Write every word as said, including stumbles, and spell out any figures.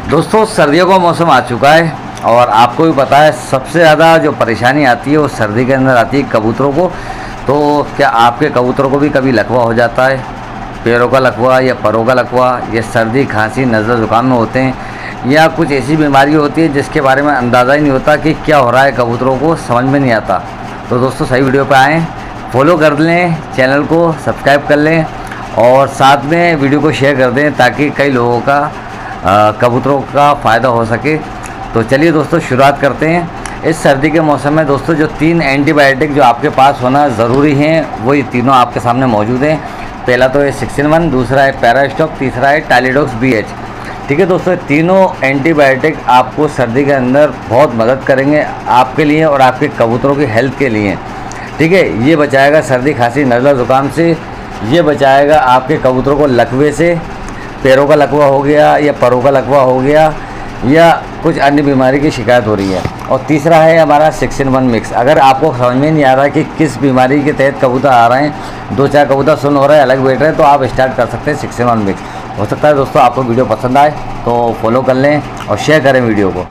दोस्तों सर्दियों का मौसम आ चुका है और आपको भी पता है सबसे ज़्यादा जो परेशानी आती है वो सर्दी के अंदर आती है कबूतरों को। तो क्या आपके कबूतरों को भी कभी लकवा हो जाता है, पैरों का लकवा या परों का लकवा, या सर्दी खांसी नज़ला ज़ुकाम में होते हैं, या कुछ ऐसी बीमारी होती है जिसके बारे में अंदाज़ा ही नहीं होता कि क्या हो रहा है, कबूतरों को समझ में नहीं आता। तो दोस्तों सही वीडियो पे आएँ, फॉलो कर लें, चैनल को सब्सक्राइब कर लें और साथ में वीडियो को शेयर कर दें ताकि कई लोगों का कबूतरों का फ़ायदा हो सके। तो चलिए दोस्तों शुरुआत करते हैं। इस सर्दी के मौसम में दोस्तों जो तीन एंटीबायोटिक जो आपके पास होना ज़रूरी हैं वही तीनों आपके सामने मौजूद हैं। पहला तो है सिक्स इन वन, दूसरा है पैरास्टॉक, तीसरा है टाइलेडॉक्स बी एच। ठीक है दोस्तों, तीनों एंटीबायोटिक आपको सर्दी के अंदर बहुत मदद करेंगे आपके लिए और आपके कबूतरों की हेल्थ के लिए। ठीक है, ये बचाएगा सर्दी खांसी नज़ला ज़ुकाम से, ये बचाएगा आपके कबूतरों को लकवे से, पैरों का लकवा हो गया या परों का लकवा हो गया या कुछ अन्य बीमारी की शिकायत हो रही है। और तीसरा है हमारा सिक्स इन वन मिक्स। अगर आपको समझ में नहीं आ रहा कि किस बीमारी के तहत कबूतर आ रहे हैं, दो चार कबूतर सुन हो रहे हैं, अलग बैठ रहे हैं, तो आप स्टार्ट कर सकते हैं सिक्स इन वन मिक्स। हो सकता है दोस्तों आपको वीडियो पसंद आए तो फॉलो कर लें और शेयर करें वीडियो को।